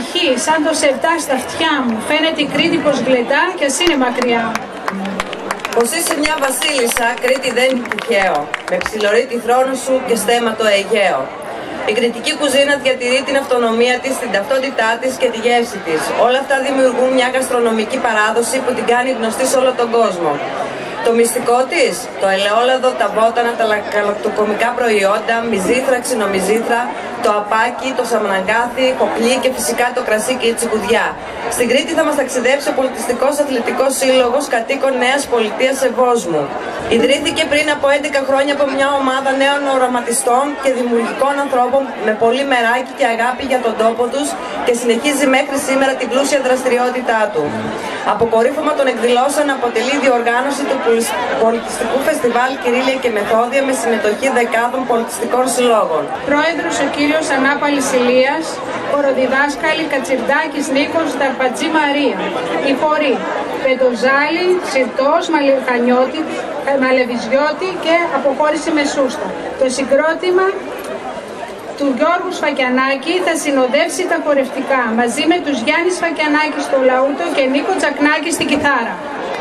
αρχή, σαν το σερτά στα αυτιά μου, φαίνεται η Κρήτη πως γλεντά κι ας είναι μακριά. Πως είσαι μια βασίλισσα, Κρήτη δεν είναι τυχαίο, με ψιλορεί τη θρόνο σου και στέμα το Αιγαίο. Η κρητική κουζίνα διατηρεί την αυτονομία της, την ταυτότητά της και τη γεύση της. Όλα αυτά δημιουργούν μια γαστρονομική παράδοση που την κάνει γνωστή σε όλο τον κόσμο. Το μυστικό της, το ελαιόλαδο, τα βότανα, τα λακτοκομικά προϊόντα, μυζήθρα, ξινομυζήθρα, το απάκι, το σαμαναγκάθι, κοκλί και φυσικά το κρασί και η τσικουδιά. Στην Κρήτη θα μας ταξιδέψει ο Πολιτιστικός Αθλητικός Σύλλογος Κατοίκων Νέας Πολιτείας Ευόσμου. Ιδρύθηκε πριν από 11 χρόνια από μια ομάδα νέων οραματιστών και δημιουργικών ανθρώπων με πολύ μεράκι και αγάπη για τον τόπο τους και συνεχίζει μέχρι σήμερα την πλούσια δραστηριότητά του. Αποκορύφωμα των εκδηλώσεων αποτελεί η διοργάνωση του πολιτιστικού φεστιβάλ Κυρίλια και Μεθόδια με συμμετοχή δεκάδων πολιτιστικών συλλόγων. Πρόεδρος ο κύριος Ανάπαλης Ηλίας, χοροδιδάσκαλοι Κατσιρδάκης Νίκος, Δαρπατζή Μαρία. Η χορή Πεντοζάλη, Σιρτός, Μαλεβιζιώτη και Αποχώρηση με Σούστα. Το συγκρότημα του Γιώργου Σφακιανάκη θα συνοδεύσει τα χορευτικά μαζί με τους Γιάννη Σφακιανάκη στο λαούτο και Νίκο Τσακνάκη στην κιθάρα.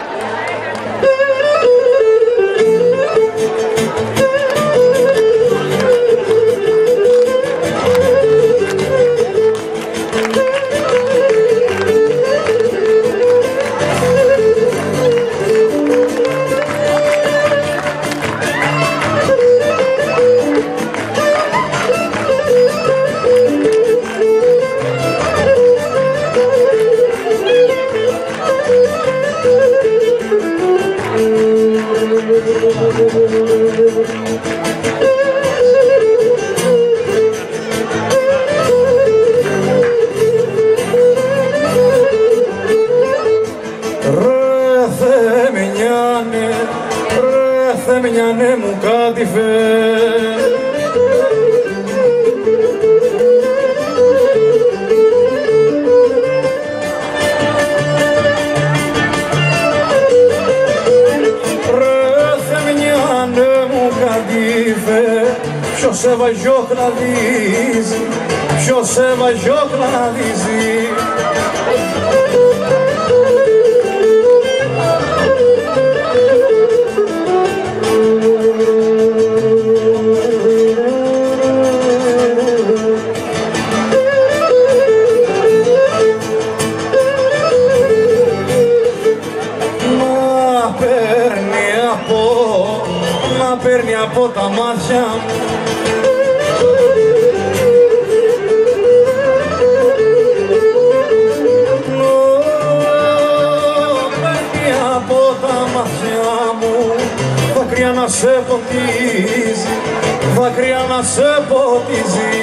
Θεμιανέ μου κάτιφε ποιος σε βαγιόχναδίζει, ποιος σε βαγιόχναδίζει. Μα παίρνει από τα μάτια μου παίρνει από τα μάτια μου δάκρυα να σε ποτίζει, δάκρυα να σε ποτίζει.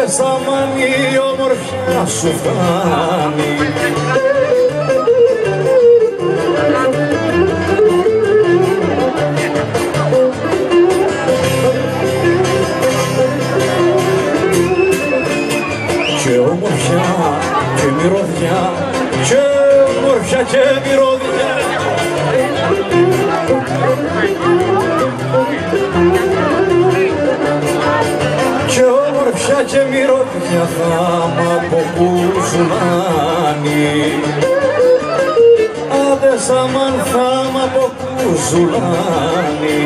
Άντες αμάν η ομορφιά σου φτάνει. Και ομορφιά και μυρωδιά, και ομορφιά και μυρωδιά. Και ομορφιά και μυρωδιά θα μ' αποκουζουλάνει. Άντες αμάν θα μ' αποκουζουλάνει.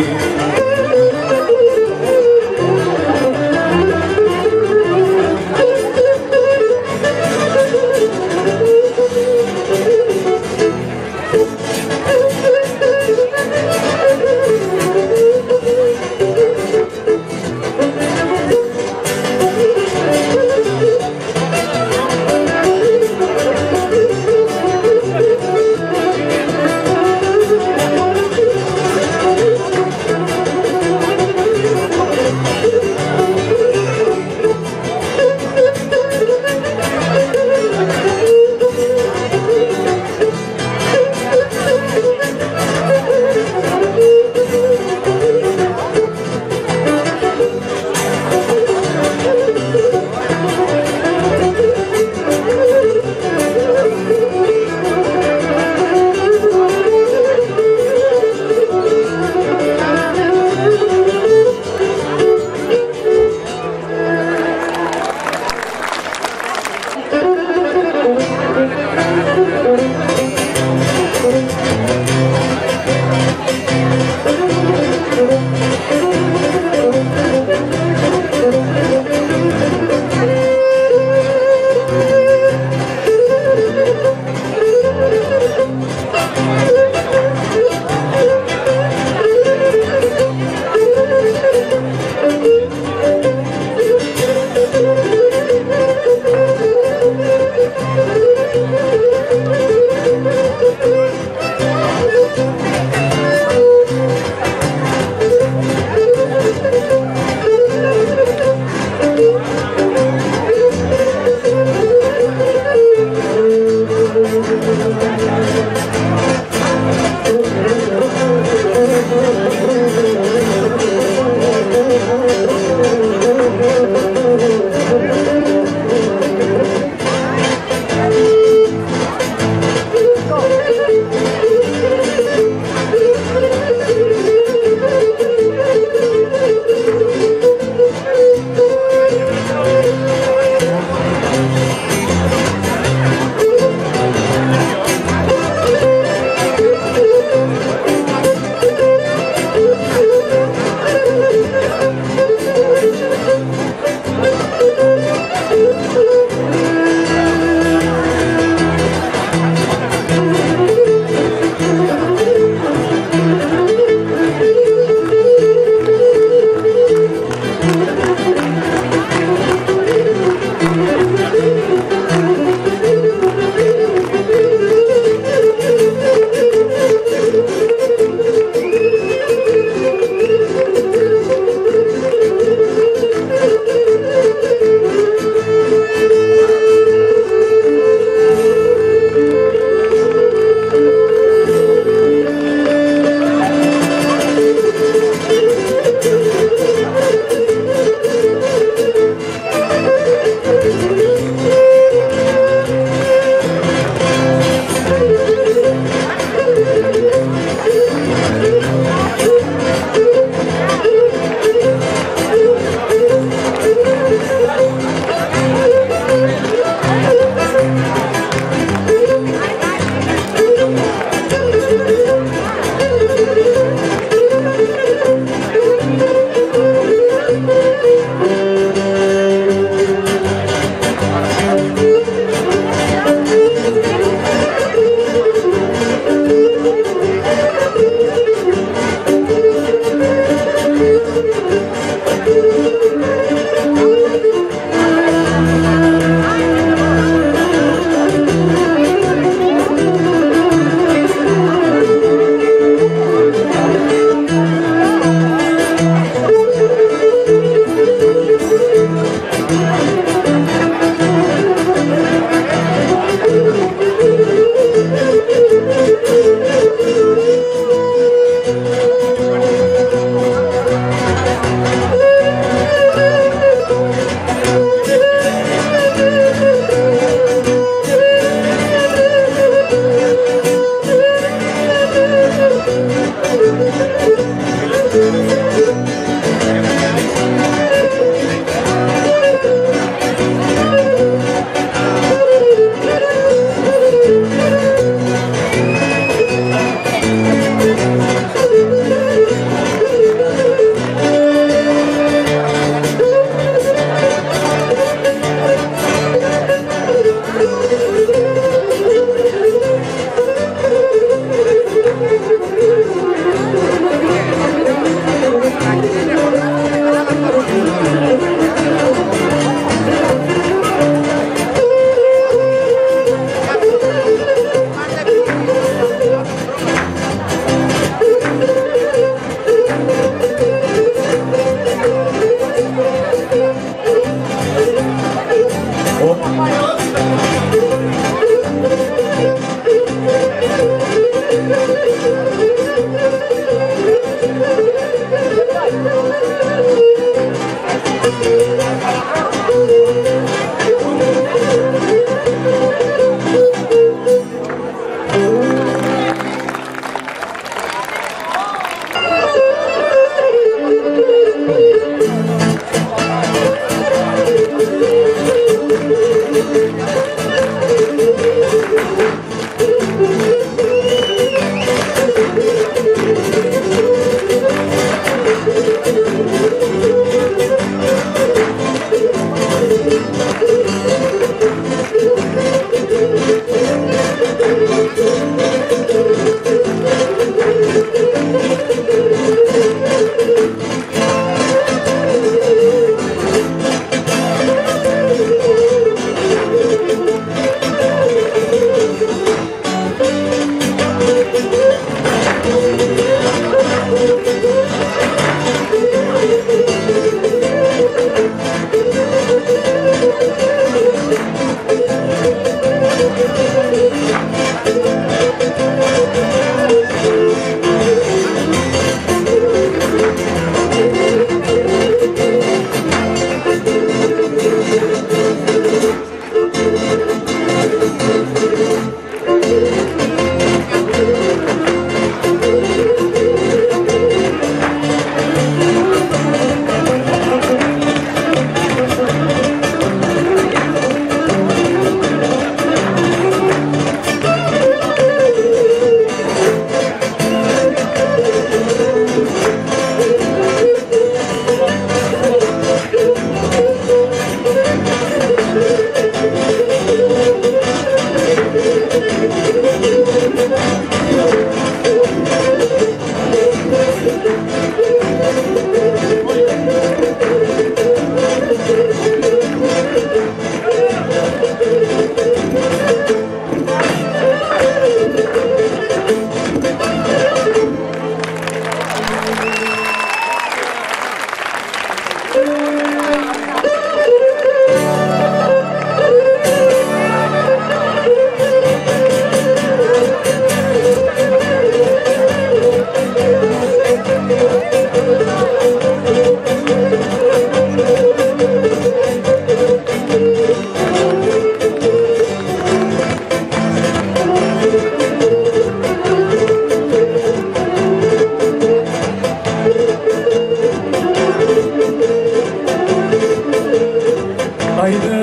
Αϊδέ,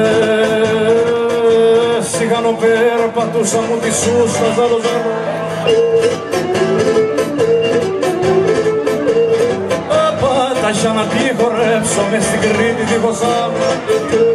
σιγανοπέρα πατούσα μου τη σούστα ζαλοζάλο. Απάταχια να τη χορέψω μες στην Κρήτη δίχως άλλο.